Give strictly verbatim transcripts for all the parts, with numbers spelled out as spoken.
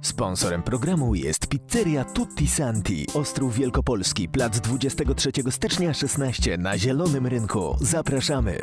Sponsorem programu jest Pizzeria Tutti Santi, Ostrów Wielkopolski, plac dwudziestego trzeciego stycznia szesnaście na Zielonym Rynku. Zapraszamy!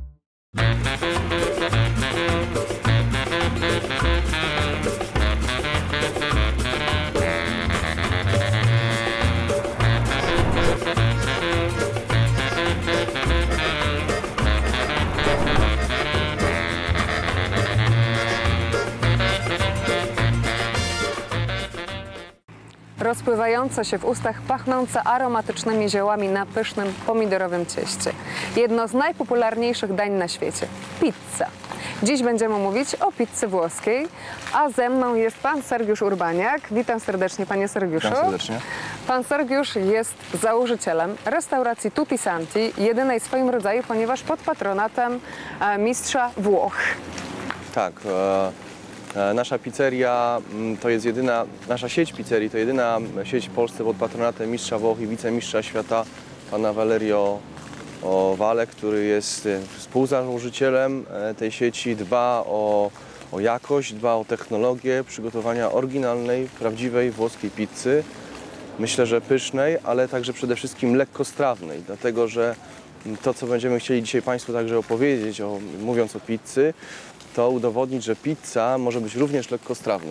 Rozpływające się w ustach, pachnące aromatycznymi ziołami na pysznym pomidorowym cieście. Jedno z najpopularniejszych dań na świecie – pizza. Dziś będziemy mówić o pizzy włoskiej, a ze mną jest pan Sergiusz Urbaniak. Witam serdecznie, panie Sergiuszu. Witam serdecznie. Pan Sergiusz jest założycielem restauracji Tutti Santi, jedynej w swoim rodzaju, ponieważ pod patronatem mistrza Włoch. Tak. E Nasza pizzeria to jest jedyna, nasza sieć pizzerii to jedyna sieć w Polsce pod patronatem mistrza Włoch i wicemistrza świata, pana Valerio Vale, który jest współzałożycielem tej sieci, dba o, o jakość, dba o technologię przygotowania oryginalnej, prawdziwej włoskiej pizzy. Myślę, że pysznej, ale także przede wszystkim lekkostrawnej, dlatego że to, co będziemy chcieli dzisiaj państwu także opowiedzieć, o, mówiąc o pizzy, to udowodnić, że pizza może być również lekkostrawna.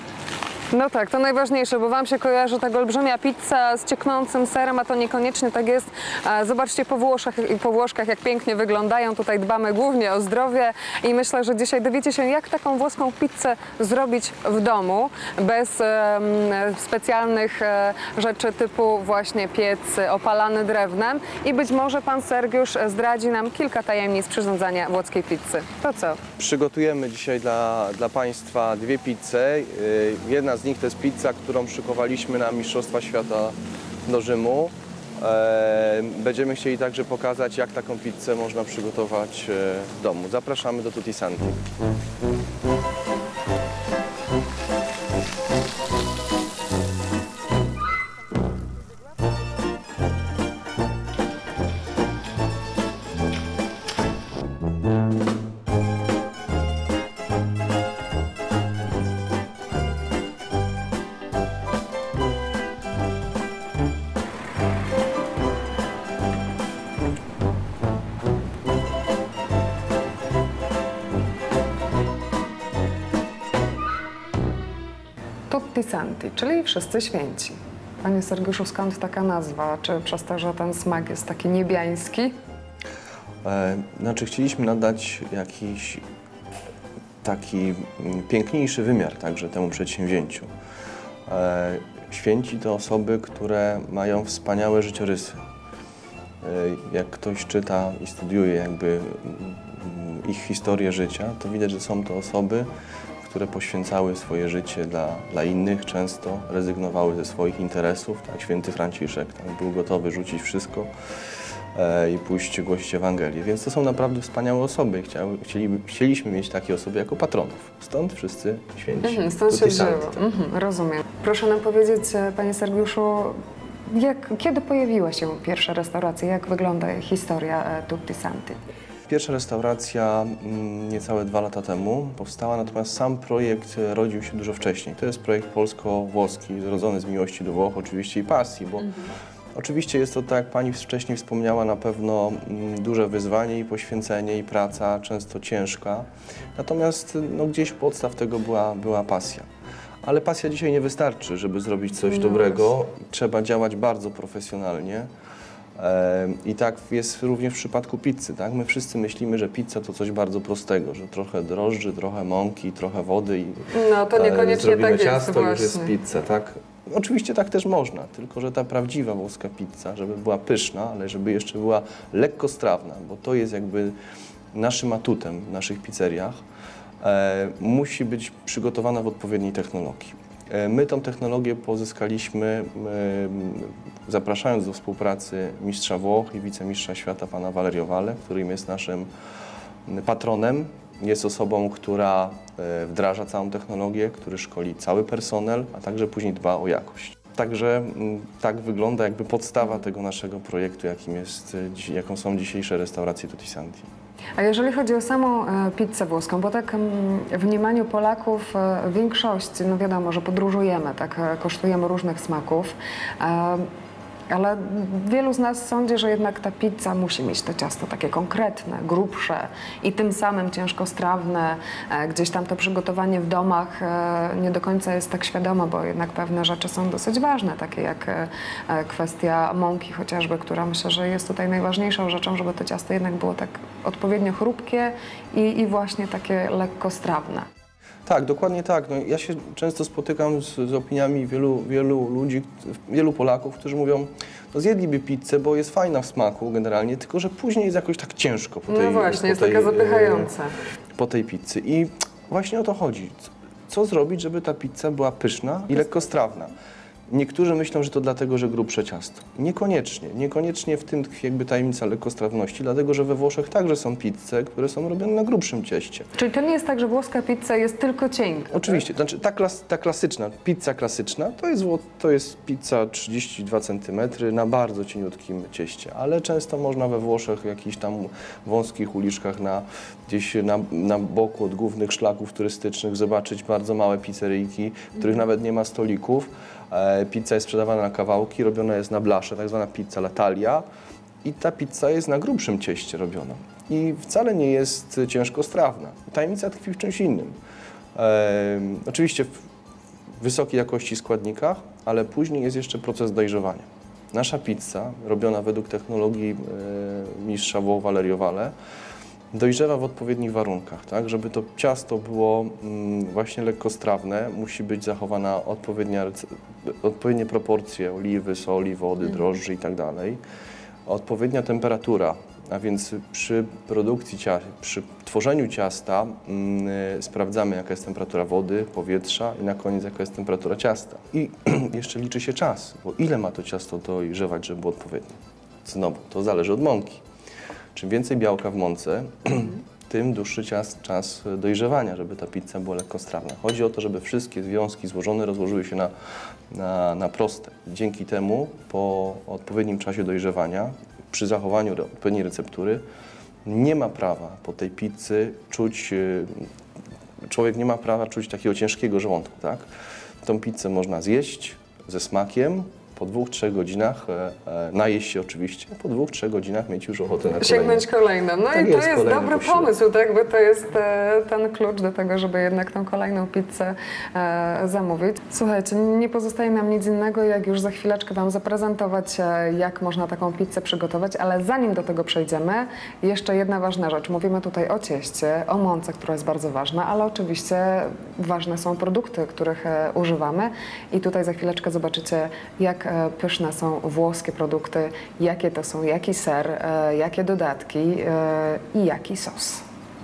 No tak, to najważniejsze, bo wam się kojarzy ta olbrzymia pizza z cieknącym serem, a to niekoniecznie tak jest. Zobaczcie po Włoszech i po Włoszkach, jak pięknie wyglądają. Tutaj dbamy głównie o zdrowie i myślę, że dzisiaj dowiecie się, jak taką włoską pizzę zrobić w domu, bez e, specjalnych e, rzeczy typu właśnie piec opalany drewnem. I być może pan Sergiusz zdradzi nam kilka tajemnic przyrządzania włoskiej pizzy. To co? Przygotujemy dzisiaj dla, dla państwa dwie pizze. Jedna z nich to jest pizza, którą szykowaliśmy na Mistrzostwa Świata do Rzymu. Będziemy chcieli także pokazać, jak taką pizzę można przygotować w domu. Zapraszamy do Tutti Santi. Tutti Santi, czyli wszyscy święci. Panie Sergiuszu, skąd taka nazwa? Czy przez to, że ten smak jest taki niebiański? E, znaczy chcieliśmy nadać jakiś taki piękniejszy wymiar także temu przedsięwzięciu. E, święci to osoby, które mają wspaniałe życiorysy. E, jak ktoś czyta i studiuje jakby ich historię życia, to widać, że są to osoby, które poświęcały swoje życie dla, dla innych, często rezygnowały ze swoich interesów. Tak, święty Franciszek tak, był gotowy rzucić wszystko e, i pójść głosić Ewangelię. Więc to są naprawdę wspaniałe osoby. Chciały, chcieli, chcieliśmy mieć takie osoby jako patronów. Stąd wszyscy święci. Mhm, stąd się wzięło. Mhm, rozumiem. Proszę nam powiedzieć, panie Sergiuszu, jak, kiedy pojawiła się pierwsza restauracja? Jak wygląda historia Tutti Santi? Pierwsza restauracja niecałe dwa lata temu powstała, natomiast sam projekt rodził się dużo wcześniej. To jest projekt polsko-włoski, zrodzony z miłości do Włoch oczywiście i pasji, bo mhm. oczywiście jest to, tak jak pani wcześniej wspomniała, na pewno duże wyzwanie i poświęcenie i praca, często ciężka. Natomiast no, gdzieś podstaw tego była, była pasja. Ale pasja dzisiaj nie wystarczy, żeby zrobić coś no dobrego. Trzeba działać bardzo profesjonalnie. I tak jest również w przypadku pizzy, tak? My wszyscy myślimy, że pizza to coś bardzo prostego, że trochę drożdży, trochę mąki, trochę wody i no, to niekoniecznie zrobimy tak ciasto jest, i już jest pizza, tak? Oczywiście tak też można, tylko że ta prawdziwa włoska pizza, żeby była pyszna, ale żeby jeszcze była lekkostrawna, bo to jest jakby naszym atutem w naszych pizzeriach, e, musi być przygotowana w odpowiedniej technologii. My tą technologię pozyskaliśmy zapraszając do współpracy mistrza Włoch i wicemistrza świata pana Valerio Vale, którym jest naszym patronem. Jest osobą, która wdraża całą technologię, który szkoli cały personel, a także później dba o jakość. Także tak wygląda jakby podstawa tego naszego projektu, jakim jest, jaką są dzisiejsze restauracje Tutti Santi. A jeżeli chodzi o samą e, pizzę włoską, bo tak m, w mniemaniu Polaków e, większość, no wiadomo, że podróżujemy, tak, e, kosztujemy różnych smaków, e, ale wielu z nas sądzi, że jednak ta pizza musi mieć to ciasto takie konkretne, grubsze i tym samym ciężkostrawne. E, gdzieś tam to przygotowanie w domach e, nie do końca jest tak świadome, bo jednak pewne rzeczy są dosyć ważne, takie jak e, kwestia mąki chociażby, która myślę, że jest tutaj najważniejszą rzeczą, żeby to ciasto jednak było tak odpowiednio chrupkie i, i właśnie takie lekkostrawne. Tak, dokładnie tak. No, ja się często spotykam z, z opiniami wielu, wielu ludzi, wielu Polaków, którzy mówią, no zjedliby pizzę, bo jest fajna w smaku generalnie, tylko że później jest jakoś tak ciężko po tej No właśnie, po jest tej, taka zapychająca. po tej pizzy. I właśnie o to chodzi. Co zrobić, żeby ta pizza była pyszna i lekkostrawna? Niektórzy myślą, że to dlatego, że grubsze ciasto. Niekoniecznie. Niekoniecznie w tym tkwi jakby tajemnica lekkostrawności, dlatego że we Włoszech także są pizze, które są robione na grubszym cieście. Czyli to nie jest tak, że włoska pizza jest tylko cienka? Oczywiście. Znaczy, ta, klas, ta klasyczna, pizza klasyczna, to jest, to jest pizza trzydzieści dwa centymetry na bardzo cieniutkim cieście, ale często można we Włoszech w jakichś tam wąskich uliczkach na, gdzieś na, na boku od głównych szlaków turystycznych zobaczyć bardzo małe pizzeryjki, w których nawet nie ma stolików. Pizza jest sprzedawana na kawałki, robiona jest na blasze, tak zwana pizza la taglia i ta pizza jest na grubszym cieście robiona i wcale nie jest ciężkostrawna. Tajemnica tkwi w czymś innym. E, oczywiście w wysokiej jakości składnikach, ale później jest jeszcze proces dojrzewania. Nasza pizza, robiona według technologii e, mistrza Włoch Valerio Valle, dojrzewa w odpowiednich warunkach, tak? Żeby to ciasto było mm, właśnie lekkostrawne, musi być zachowana odpowiednia, odpowiednie proporcje oliwy, soli, wody, drożdży i tak dalej. Odpowiednia temperatura, a więc przy produkcji ciasta, przy tworzeniu ciasta mm, sprawdzamy, jaka jest temperatura wody, powietrza i na koniec jaka jest temperatura ciasta. I jeszcze liczy się czas, bo ile ma to ciasto dojrzewać, żeby było odpowiednie. Znowu, to zależy od mąki. Czym więcej białka w mące, tym dłuższy czas, czas dojrzewania, żeby ta pizza była lekkostrawna. Chodzi o to, żeby wszystkie związki złożone rozłożyły się na, na, na proste. Dzięki temu po odpowiednim czasie dojrzewania, przy zachowaniu odpowiedniej receptury, nie ma prawa po tej pizzy czuć, człowiek nie ma prawa czuć takiego ciężkiego żołądku, tak? Tą pizzę można zjeść ze smakiem, po dwóch, trzech godzinach e, e, najeść się oczywiście, po dwóch, trzech godzinach mieć już ochotę na kolejną. Sięgnąć kolejną. No tak i jest, to jest dobry posiłek. pomysł, tak? Bo to jest e, ten klucz do tego, żeby jednak tą kolejną pizzę e, zamówić. Słuchajcie, nie pozostaje nam nic innego, jak już za chwileczkę Wam zaprezentować, e, jak można taką pizzę przygotować, ale zanim do tego przejdziemy, jeszcze jedna ważna rzecz. Mówimy tutaj o cieście, o mące, która jest bardzo ważna, ale oczywiście ważne są produkty, których e, używamy i tutaj za chwileczkę zobaczycie, jak e, pyszne są włoskie produkty, jakie to są, jaki ser, e, jakie dodatki e, i jaki sos.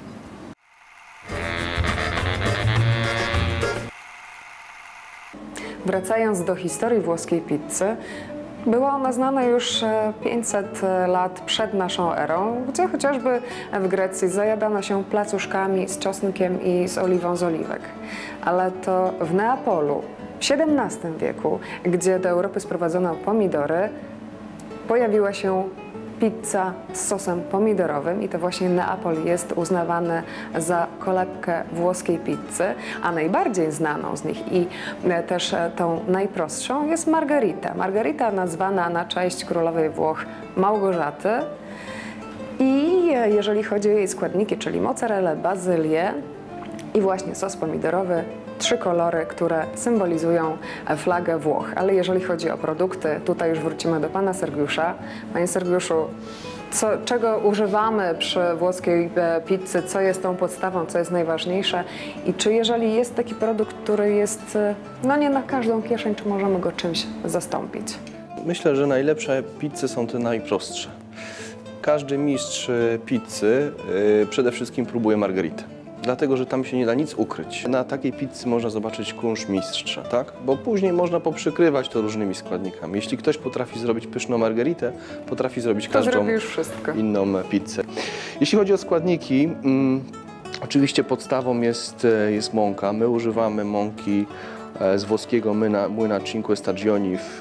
Wracając do historii włoskiej pizzy, była ona znana już pięćset lat przed naszą erą, gdzie chociażby w Grecji zajadano się placuszkami z czosnkiem i z oliwą z oliwek. Ale to w Neapolu w siedemnastym wieku, gdzie do Europy sprowadzono pomidory, pojawiła się pizza z sosem pomidorowym i to właśnie Neapol jest uznawany za kolebkę włoskiej pizzy, a najbardziej znaną z nich i też tą najprostszą jest margherita. Margherita nazwana na cześć królowej Włoch Małgorzaty i jeżeli chodzi o jej składniki, czyli mozzarellę, bazylię i właśnie sos pomidorowy, trzy kolory, które symbolizują flagę Włoch. Ale jeżeli chodzi o produkty, tutaj już wrócimy do pana Sergiusza. Panie Sergiuszu, co, czego używamy przy włoskiej pizzy, co jest tą podstawą, co jest najważniejsze i czy jeżeli jest taki produkt, który jest no nie na każdą kieszeń, czy możemy go czymś zastąpić? Myślę, że najlepsze pizze są te najprostsze. Każdy mistrz pizzy yy, przede wszystkim próbuje margheritę. Dlatego, że tam się nie da nic ukryć. Na takiej pizzy można zobaczyć kunsz mistrza, tak? Bo później można poprzykrywać to różnymi składnikami. Jeśli ktoś potrafi zrobić pyszną margheritę, potrafi zrobić każdą inną pizzę. Jeśli chodzi o składniki, mm, oczywiście podstawą jest, jest mąka. My używamy mąki z włoskiego młyna, młyna Cinque Stagioni w,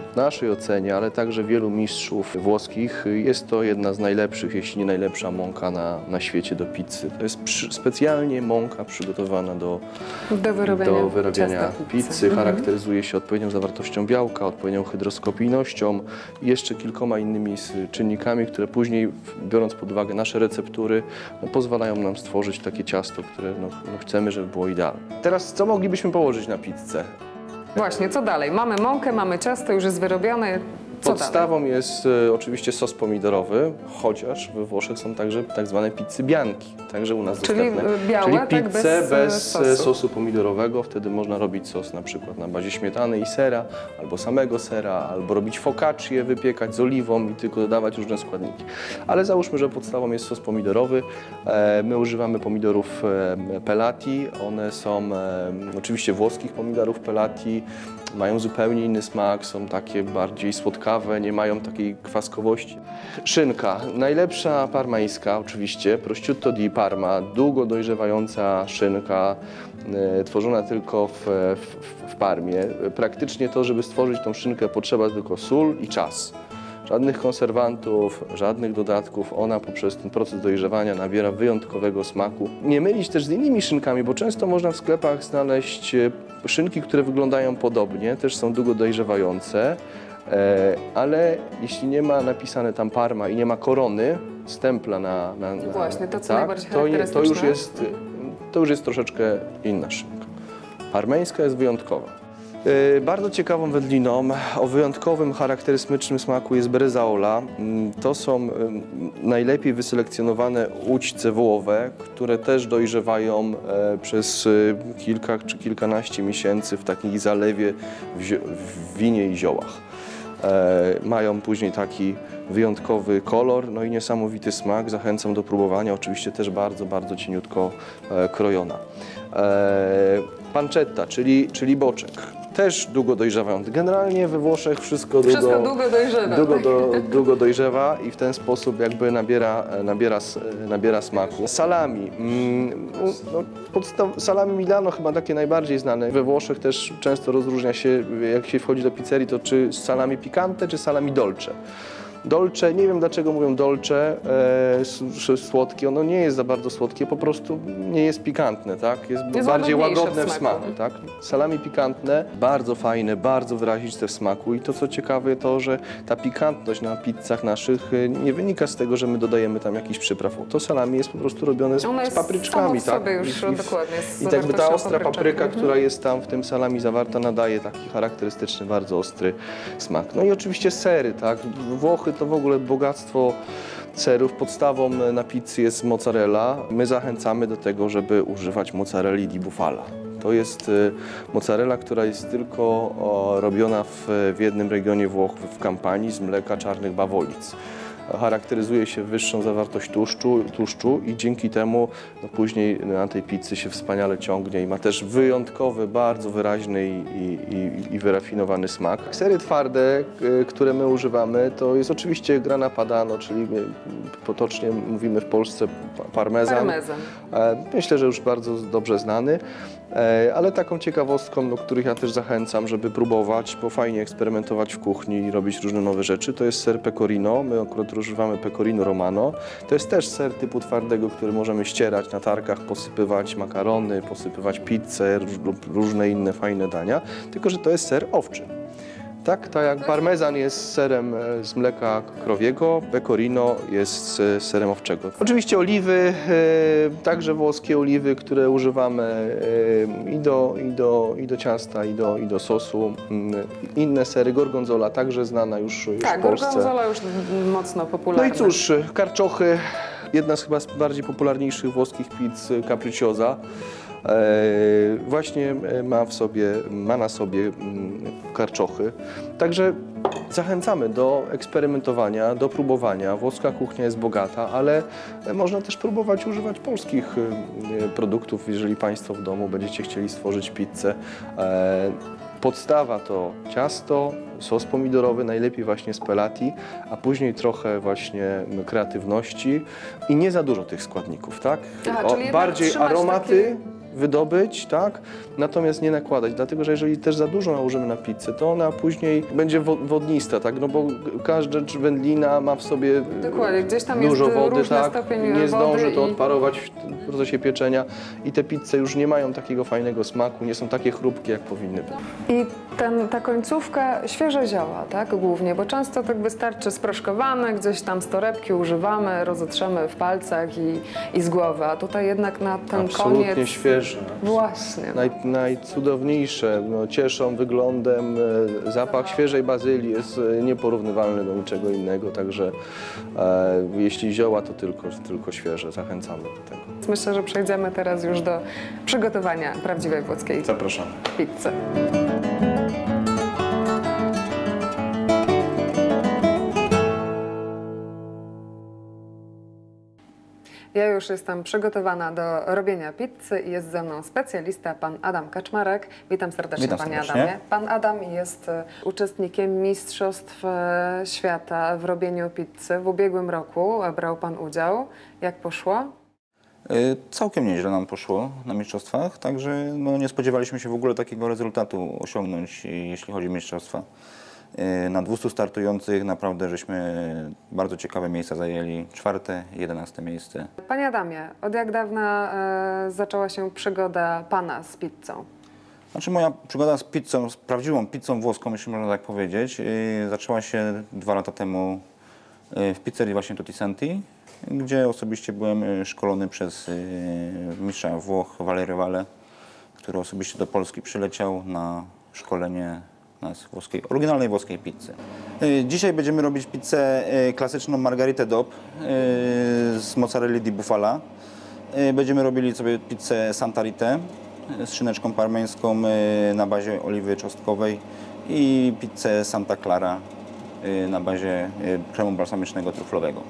w naszej ocenie, ale także wielu mistrzów włoskich, jest to jedna z najlepszych, jeśli nie najlepsza mąka na, na świecie do pizzy. To jest przy, specjalnie mąka przygotowana do, do wyrobienia, do wyrobienia pizzy. Mhm. Charakteryzuje się odpowiednią zawartością białka, odpowiednią hydroskopijnością i jeszcze kilkoma innymi czynnikami, które później, biorąc pod uwagę nasze receptury, no, pozwalają nam stworzyć takie ciasto, które no, no, chcemy, żeby było idealne. Teraz co moglibyśmy położyć na pizzę? Właśnie, co dalej? Mamy mąkę, mamy ciasto, już jest wyrobione. Co Podstawą dalej? jest e, oczywiście sos pomidorowy, chociaż we Włoszech są także tak zwane pizzy bianchi, także u nas Czyli dostępne. białe, Czyli tak, pizzę bez, bez, sosu. sosu pomidorowego, wtedy można robić sos na przykład na bazie śmietany i sera, albo samego sera, albo robić focaccię, wypiekać z oliwą i tylko dodawać różne składniki. Ale załóżmy, że podstawą jest sos pomidorowy. E, my używamy pomidorów e, pelati, one są e, oczywiście włoskich pomidorów pelati, mają zupełnie inny smak, są takie bardziej słodkawe, nie mają takiej kwaskowości. Szynka, najlepsza parmańska oczywiście, prosciutto di Parma, długo dojrzewająca szynka, e, tworzona tylko w, w, w Parmie. Praktycznie to, żeby stworzyć tą szynkę, potrzeba tylko sól i czas. Żadnych konserwantów, żadnych dodatków, ona poprzez ten proces dojrzewania nabiera wyjątkowego smaku. Nie mylić też z innymi szynkami, bo często można w sklepach znaleźć szynki, które wyglądają podobnie, też są długo dojrzewające, ale jeśli nie ma napisane tam Parma i nie ma korony, stempla na... na, na Właśnie, to co tak, najbardziej to, nie, to, charakterystyczne. już jest, to już jest troszeczkę inna szynka. Parmeńska jest wyjątkowa. Yy, bardzo ciekawą wędliną o wyjątkowym, charakterystycznym smaku jest bresaola. Yy, to są yy, najlepiej wyselekcjonowane udźce wołowe, które też dojrzewają yy, przez yy, kilka czy kilkanaście miesięcy w takiej zalewie w, w winie i ziołach. Yy, mają później taki wyjątkowy kolor, no i niesamowity smak. Zachęcam do próbowania, oczywiście też bardzo, bardzo cieniutko yy, krojona. Yy, pancetta, czyli, czyli boczek. Też długo dojrzewający. Generalnie we Włoszech wszystko, wszystko długo, długo dojrzewa. Długo, do, długo dojrzewa i w ten sposób jakby nabiera, nabiera, nabiera smaku. Salami. Mm, no, podstaw, salami Milano chyba takie najbardziej znane. We Włoszech też często rozróżnia się, jak się wchodzi do pizzerii, to czy salami picante, czy salami dolce. Dolce, nie wiem dlaczego mówią dolce, e, słodkie, ono nie jest za bardzo słodkie, po prostu nie jest pikantne, tak? Jest, jest bardziej łagodne w w smaku, tak? Salami pikantne, bardzo fajne, bardzo wyraziste w smaku i to co ciekawe to, że ta pikantność na pizzach naszych nie wynika z tego, że my dodajemy tam jakiś przypraw. To salami jest po prostu robione z, z papryczkami, tak? Już, już i, dokładnie. I tak by ta ostra papryczek. papryka, Mhm. która jest tam w tym salami zawarta, nadaje taki charakterystyczny, bardzo ostry smak. No i oczywiście sery, tak? Włochy to w ogóle bogactwo serów. Podstawą na pizzy jest mozzarella. My zachęcamy do tego, żeby używać mozzarelli di bufala. To jest mozzarella, która jest tylko o, robiona w, w jednym regionie Włoch, w Kampanii, z mleka czarnych bawolic. Charakteryzuje się wyższą zawartość tłuszczu, tłuszczu i dzięki temu no, później na tej pizzy się wspaniale ciągnie i ma też wyjątkowy, bardzo wyraźny i, i, i, i wyrafinowany smak. Sery twarde, które my używamy, to jest oczywiście grana padano, czyli potocznie mówimy w Polsce parmezan. Parmezan. Myślę, że już bardzo dobrze znany, ale taką ciekawostką, do których ja też zachęcam, żeby próbować, bo fajnie eksperymentować w kuchni i robić różne nowe rzeczy, to jest ser pecorino. My akurat używamy pecorino romano. To jest też ser typu twardego, który możemy ścierać na tarkach, posypywać makarony, posypywać pizzę lub różne inne fajne dania, tylko że to jest ser owczy. Tak, tak jak parmezan jest serem z mleka krowiego, pecorino jest serem owczego. Oczywiście oliwy, także włoskie oliwy, które używamy i do, i do, i do ciasta, i do, i do sosu. Inne sery, gorgonzola także znana już, już tak, w Polsce. Tak, gorgonzola już mocno popularna. No i cóż, karczochy, jedna z chyba z bardziej popularniejszych włoskich pizz, capricciosa. E, właśnie ma w sobie, ma na sobie karczochy. Także zachęcamy do eksperymentowania, do próbowania. Włoska kuchnia jest bogata, ale można też próbować używać polskich produktów, jeżeli Państwo w domu będziecie chcieli stworzyć pizzę. E, podstawa to ciasto, sos pomidorowy, najlepiej właśnie z pelati, a później trochę właśnie kreatywności i nie za dużo tych składników, tak? Aha, o, czyli bardziej aromaty, taki... wydobyć, tak? Natomiast nie nakładać, dlatego że jeżeli też za dużo nałożymy na pizzę, to ona później będzie wo wodnista, tak? No bo każda wędlina ma w sobie Dokładnie, gdzieś tam dużo jest wody, różny tak? stopień Nie wody zdąży to i... odparować w procesie pieczenia i te pizze już nie mają takiego fajnego smaku, nie są takie chrupkie, jak powinny być. I ten, ta końcówka, świeże zioła, tak, głównie, bo często tak wystarczy sproszkowane, gdzieś tam z torebki używamy, rozetrzemy w palcach i, i z głowy, a tutaj jednak na ten Absolutnie koniec... świeże. Właśnie. Naj, najcudowniejsze, no, cieszą wyglądem, e, zapach świeżej bazylii jest e, nieporównywalny do niczego innego, także e, jeśli zioła, to tylko, tylko świeże, zachęcamy do tego. Myślę, że przejdziemy teraz już do przygotowania prawdziwej włoskiej Zapraszam. pizzy. Ja już jestem przygotowana do robienia pizzy i jest ze mną specjalista, pan Adam Kaczmarek. Witam serdecznie, Witam panie serdecznie. Adamie. Pan Adam jest e, uczestnikiem Mistrzostw e, Świata w robieniu pizzy. W ubiegłym roku brał pan udział. Jak poszło? Y, Całkiem nieźle nam poszło na mistrzostwach, także no, nie spodziewaliśmy się w ogóle takiego rezultatu osiągnąć, y, jeśli chodzi o mistrzostwa. Y, Na dwustu startujących naprawdę żeśmy bardzo ciekawe miejsca zajęli. Czwarte, jedenaste miejsce. Panie Adamie, od jak dawna e, zaczęła się przygoda pana z pizzą? Znaczy moja przygoda z pizzą, z prawdziwą pizzą włoską, jeśli można tak powiedzieć, y, zaczęła się dwa lata temu y, w pizzerii właśnie Tutti Santi, gdzie osobiście byłem y, szkolony przez y, mistrza Włoch Valerio Vale, który osobiście do Polski przyleciał na szkolenie nas włoskiej, oryginalnej włoskiej pizzy. Y, Dzisiaj będziemy robić pizzę y, klasyczną Margherita D O P y, z mozzarelli di bufala. Y, Będziemy robili sobie pizzę Santa Rita z szyneczką parmeńską y, na bazie oliwy czosnkowej i pizzę Santa Clara y, na bazie y, kremu balsamicznego truflowego.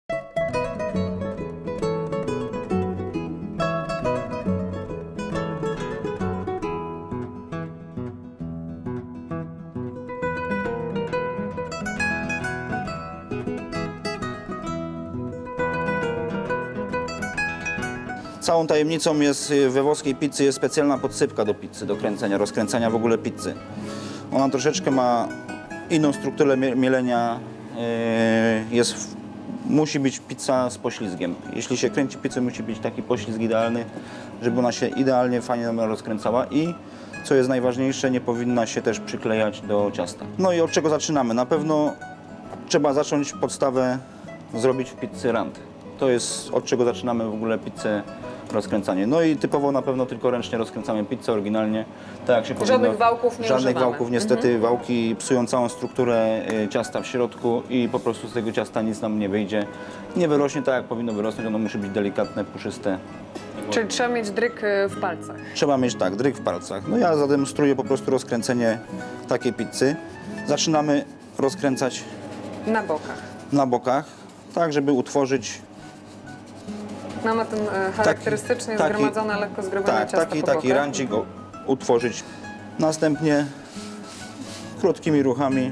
Całą tajemnicą jest we włoskiej pizzy jest specjalna podsypka do pizzy, do kręcenia, rozkręcania w ogóle pizzy. Ona troszeczkę ma inną strukturę mie- mielenia, yy, jest, w- musi być pizza z poślizgiem. Jeśli się kręci pizzę, musi być taki poślizg idealny, żeby ona się idealnie, fajnie rozkręcała i co jest najważniejsze, nie powinna się też przyklejać do ciasta. No i od czego zaczynamy? Na pewno trzeba zacząć podstawę zrobić w pizzy rand. To jest od czego zaczynamy w ogóle pizzę rozkręcanie. No i typowo na pewno tylko ręcznie rozkręcamy pizzę oryginalnie, tak jak się powinno. Żadnych wałków nie Żadnych używamy. wałków, niestety wałki psują całą strukturę y, ciasta w środku i po prostu z tego ciasta nic nam nie wyjdzie. Nie wyrośnie tak jak powinno wyrosnąć, ono musi być delikatne, puszyste. Czyli trzeba mieć dryk e, w palcach. Trzeba mieć tak, dryk w palcach. No ja zademonstruję po prostu rozkręcenie takiej pizzy. Zaczynamy rozkręcać Na bokach. na bokach, tak żeby utworzyć Mamy ten e, charakterystycznie taki- zgromadzone, lekko zgromadzone tak, ciasto taki, po taki bokach. rancik go utworzyć. Następnie krótkimi ruchami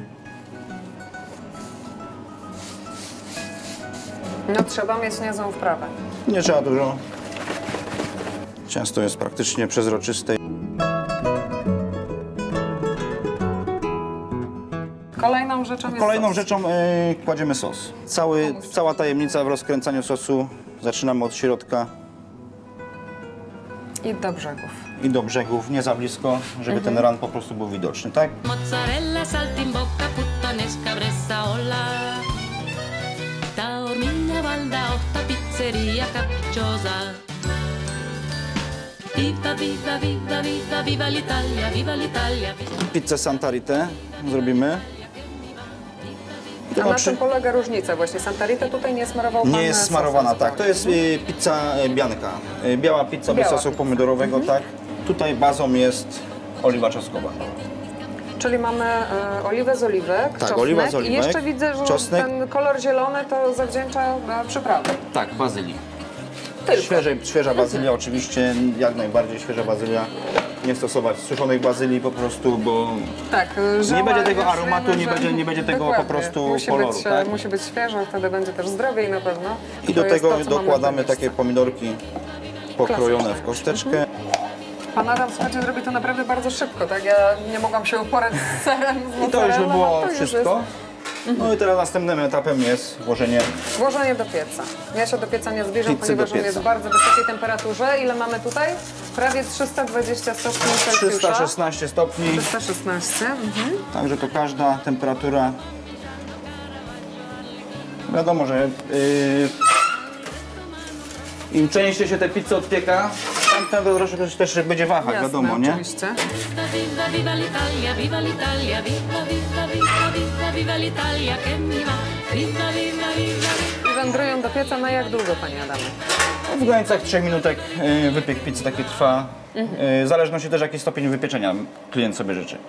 No trzeba mieć niezłą wprawę. nie trzeba dużo. Ciasto jest praktycznie przezroczyste. Kolejną rzeczą jest Kolejną sos. rzeczą e, kładziemy sos. Cały, cała tajemnica w rozkręcaniu sosu. Zaczynamy od środka I do brzegów. i do brzegów, nie za blisko, żeby ten ran po prostu był widoczny, tak? Mozzarella saltimbocca, puttanesca, bressaola. Taormina, Valda, Otta, pizzeria capricciosa. Viva, viva, viva, viva, viva l'Italia, viva l'Italia. Pizzę Santa Rita zrobimy. A na Oczy- czym polega różnica właśnie? Santa Rita tutaj nie smarował pan Nie jest sosem smarowana, zupełnie. tak. To jest y, pizza y, bianka. Y, biała pizza bez Biała sosu pizza. pomidorowego, tak. Tutaj bazą jest oliwa czosnkowa. Czyli mamy e, oliwę z oliwek, Tak, czosnek oliwa z i oliwek, jeszcze widzę, że czosnek. ten kolor zielony to zawdzięcza e, przyprawy. Tak, bazylii. Tylko. Świeże, świeża bazylia oczywiście, jak najbardziej świeża bazylia. Nie stosować suszonych bazylii po prostu, bo Tak, żoła nie będzie tego już aromatu, wiemy, nie że- będzie- nie będzie tego Dokładnie. po prostu musi koloru, Być, tak? Musi być świeżo, wtedy będzie też zdrowiej na pewno. i To do jest tego to, co mamy dokładamy w tym takie pomidorki pokrojone w Klasyczne. kosteczkę. Pan Adam, słuchajcie, zrobi to naprawdę bardzo szybko, tak? Ja nie mogłam się uporać z serem, z I to już by było to już wszystko. jest. No i teraz następnym etapem jest włożenie Włożenie do pieca. Ja się do pieca nie zbliżam, Pizzy ponieważ do on pieca. jest w bardzo wysokiej temperaturze. Ile mamy tutaj? Prawie trzysta dwadzieścia stopni Celsjusza. trzysta szesnaście stopni. trzysta szesnaście. Mhm. Także to każda temperatura. Wiadomo, że yy, im częściej się te pizze odpieka, tam to troszkę też będzie wahać, Jasne, wiadomo, nie? oczywiście. Viva, viva l'Italia, viva l'Italia, viva, viva, viva, viva, viva l'Italia che mi va. Viva, viva, viva. I wędrują do pieca na jak długo, Panie Adamie? W granicach trzech minutek yy, wypiek pizzy taki trwa. Yy, w zależności też jaki stopień wypieczenia klient sobie życzy.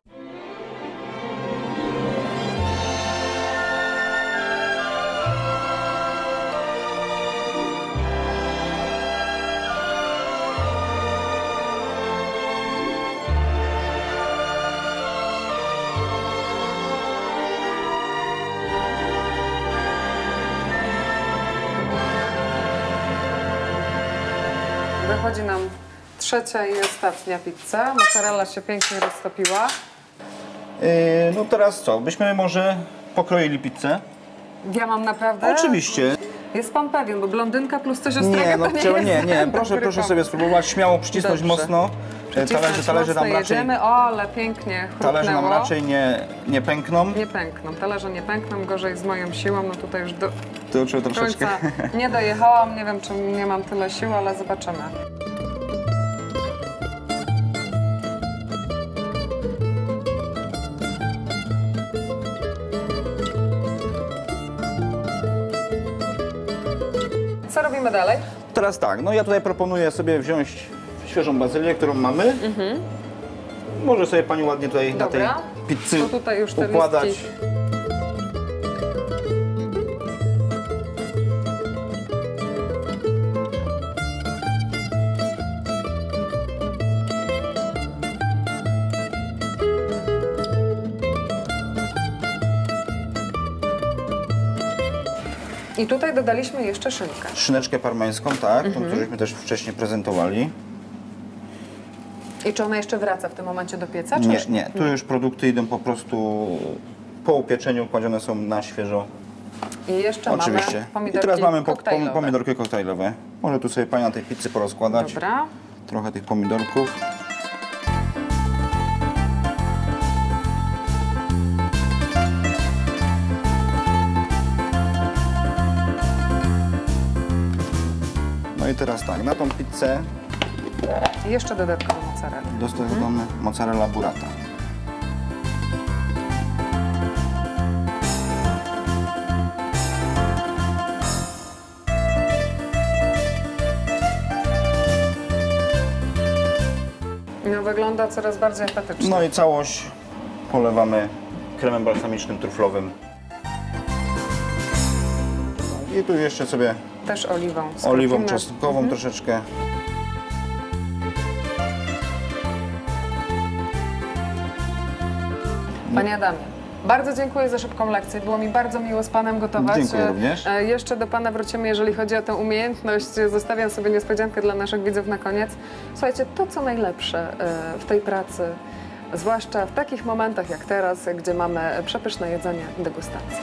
Wychodzi nam trzecia i ostatnia pizza. Mozzarella się pięknie roztopiła. Yy, no teraz co? Byśmy może pokroili pizzę? Ja mam naprawdę... Oczywiście. Jest pan pewien, bo blondynka plus coś ostrego Nie, no to nie trzeba, jest nie, nie. dobry Proszę, proszę pomysł. sobie spróbować. Śmiało przycisnąć Dobrze. mocno. Przycisnąć Talerze, talerze mocno nam raczej, jedziemy. O, ale pięknie talerze nam chrupnęło. raczej nie, nie pękną. Nie pękną, talerze nie pękną, gorzej z moją siłą, no tutaj już do To trzeba troszeczkę. końca nie dojechałam, nie wiem czy nie mam tyle sił, ale zobaczymy. Co robimy dalej? Teraz tak, no ja tutaj proponuję sobie wziąć świeżą bazylię, którą mamy. Mhm. Może sobie pani ładnie tutaj Dobra. na tej pizzy To tutaj już te układać. listki. I tutaj dodaliśmy jeszcze szynkę. Szyneczkę parmeńską, tak, tą, którą żeśmy też wcześniej prezentowali. I czy ona jeszcze wraca w tym momencie do pieca? Czy Nie, już... nie, tu już produkty idą po prostu po upieczeniu, kładzione są na świeżo. I jeszcze Oczywiście. mamy I pomidorki teraz mamy po, koktajlowe. pom, pomidorki koktajlowe. Może tu sobie pani na tej pizzy porozkładać. Dobra. Trochę tych pomidorków. No i teraz tak, na tą pizzę I jeszcze dodatkowo mozzarella. dostosowamy mozzarella burrata. No wygląda coraz bardziej apetycznie. No i całość polewamy kremem balsamicznym, truflowym. I tu jeszcze sobie Też oliwą. oliwą skropimy. czosnkową troszeczkę. Panie Adamie, bardzo dziękuję za szybką lekcję. Było mi bardzo miło z Panem gotować. Dziękuję również. E, Jeszcze do Pana wrócimy, jeżeli chodzi o tę umiejętność. Zostawiam sobie niespodziankę dla naszych widzów na koniec. Słuchajcie, to co najlepsze e, w tej pracy, zwłaszcza w takich momentach jak teraz, gdzie mamy przepyszne jedzenie, degustacje.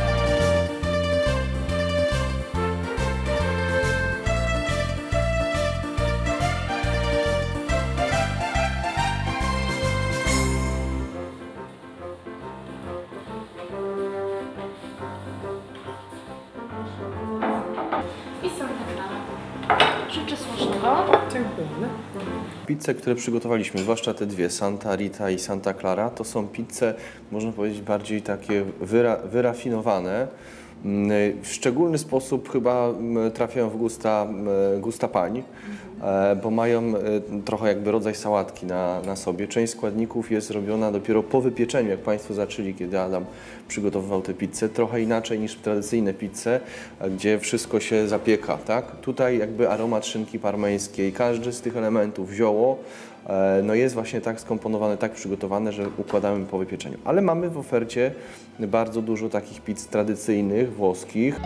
I serdecznie. Życzę smacznego. Dziękujemy. Pizze, które przygotowaliśmy, zwłaszcza te dwie, Santa Rita i Santa Clara, to są pizze, można powiedzieć, bardziej takie wyra wyrafinowane. W szczególny sposób chyba trafiają w gusta, gusta pań, bo mają trochę jakby rodzaj sałatki na, na sobie. Część składników jest robiona dopiero po wypieczeniu, jak Państwo zaczęli, kiedy Adam przygotowywał tę pizzę. Trochę inaczej niż tradycyjne pizze, gdzie wszystko się zapieka, tak? Tutaj jakby aromat szynki parmeńskiej, każdy z tych elementów, zioło, no jest właśnie tak skomponowane, tak przygotowane, że układamy po wypieczeniu. Ale mamy w ofercie bardzo dużo takich pizz tradycyjnych, włoskich.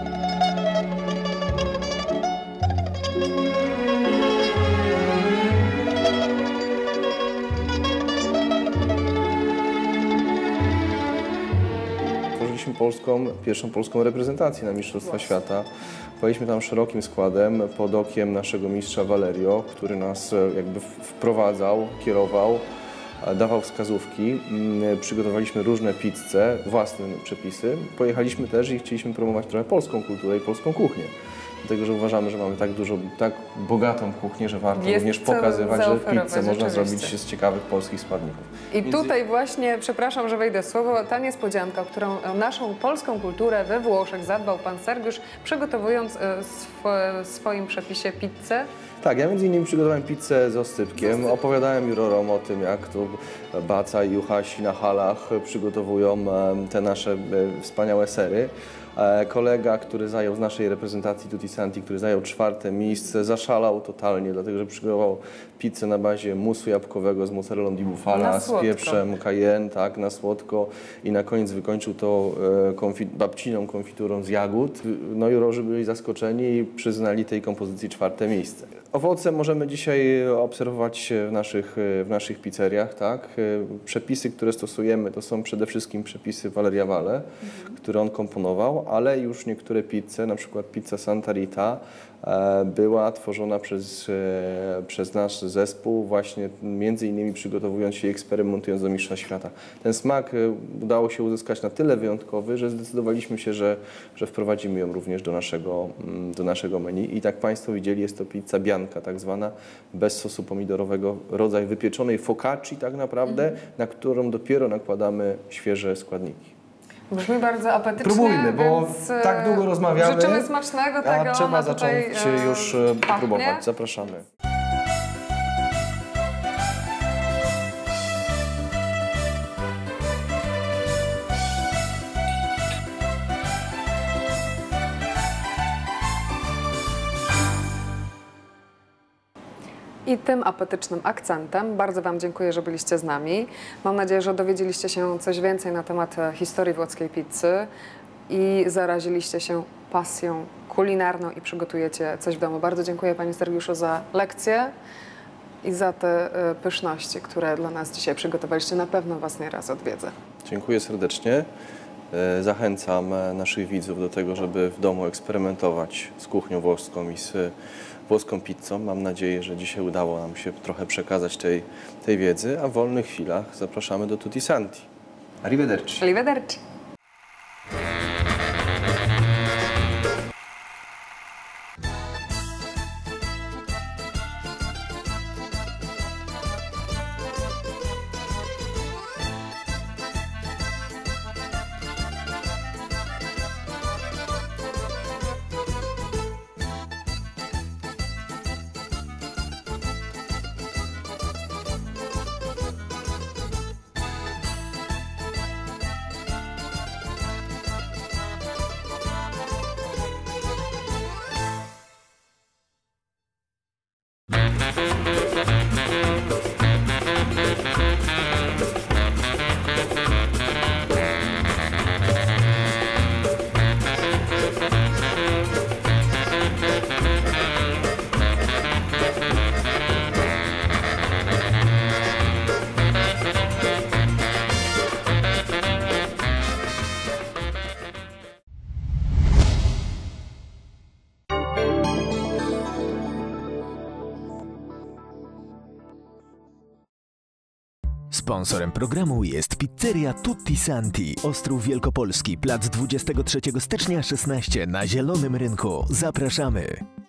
mieliśmy polską, pierwszą polską reprezentację na Mistrzostwa Świata. Pojechaliśmy tam szerokim składem pod okiem naszego mistrza Valerio, który nas jakby wprowadzał, kierował, dawał wskazówki. Przygotowaliśmy różne pizze, własne przepisy. Pojechaliśmy też i chcieliśmy promować trochę polską kulturę i polską kuchnię. Dlatego, że uważamy, że mamy tak dużo, tak bogatą kuchnię, że warto Jest również pokazywać, że pizzę można rzeczywiście. zrobić z ciekawych polskich składników. I Między... tutaj właśnie, przepraszam, że wejdę w słowo, ta niespodzianka, którą naszą polską kulturę we Włoszech zadbał pan Sergiusz, przygotowując sw swoim przepisie pizzę. Tak, ja między innymi przygotowałem pizzę z oscypkiem. Opowiadałem jurorom o tym, jak tu Baca i Juhasi na halach przygotowują te nasze wspaniałe sery. Kolega, który zajął z naszej reprezentacji Tutti Santi, który zajął czwarte miejsce, zaszalał totalnie, dlatego że przygotował pizzę na bazie musu jabłkowego z mozzarellą di bufala, z pieprzem cayenne, tak, na słodko i na koniec wykończył to konfi babciną konfiturą z jagód. No jurorzy byli zaskoczeni i przyznali tej kompozycji czwarte miejsce. Owoce możemy dzisiaj obserwować w naszych, w naszych pizzeriach, tak. Przepisy, które stosujemy, to są przede wszystkim przepisy Valeria Vale, mhm. które on komponował, ale już niektóre pizze, na przykład pizza Santa Rita, była tworzona przez, przez nasz zespół właśnie między innymi przygotowując się i eksperymentując do Mistrza Świata. Ten smak udało się uzyskać na tyle wyjątkowy, że zdecydowaliśmy się, że, że wprowadzimy ją również do naszego, do naszego menu. I tak Państwo widzieli, jest to pizza bianca tak zwana, bez sosu pomidorowego, rodzaj wypieczonej focacci tak naprawdę, mm. na którą dopiero nakładamy świeże składniki. Brzmi bardzo apetycznie. Próbujmy, bo więc tak długo rozmawiamy. Życzymy smacznego tego. A trzeba zacząć tutaj, już pachnie. próbować. Zapraszamy. I tym apetycznym akcentem bardzo Wam dziękuję, że byliście z nami. Mam nadzieję, że dowiedzieliście się coś więcej na temat historii włoskiej pizzy i zaraziliście się pasją kulinarną i przygotujecie coś w domu. Bardzo dziękuję Panie Sergiuszu za lekcję i za te pyszności, które dla nas dzisiaj przygotowaliście. Na pewno Was nieraz odwiedzę. Dziękuję serdecznie. Zachęcam naszych widzów do tego, żeby w domu eksperymentować z kuchnią włoską i z włoską pizzą. Mam nadzieję, że dzisiaj udało nam się trochę przekazać tej, tej wiedzy, a w wolnych chwilach zapraszamy do Tutti Santi. Arrivederci. Arrivederci. Sponsorem programu jest Pizzeria Tutti Santi, Ostrów Wielkopolski, plac dwudziestego trzeciego stycznia szesnaście na Zielonym Rynku. Zapraszamy!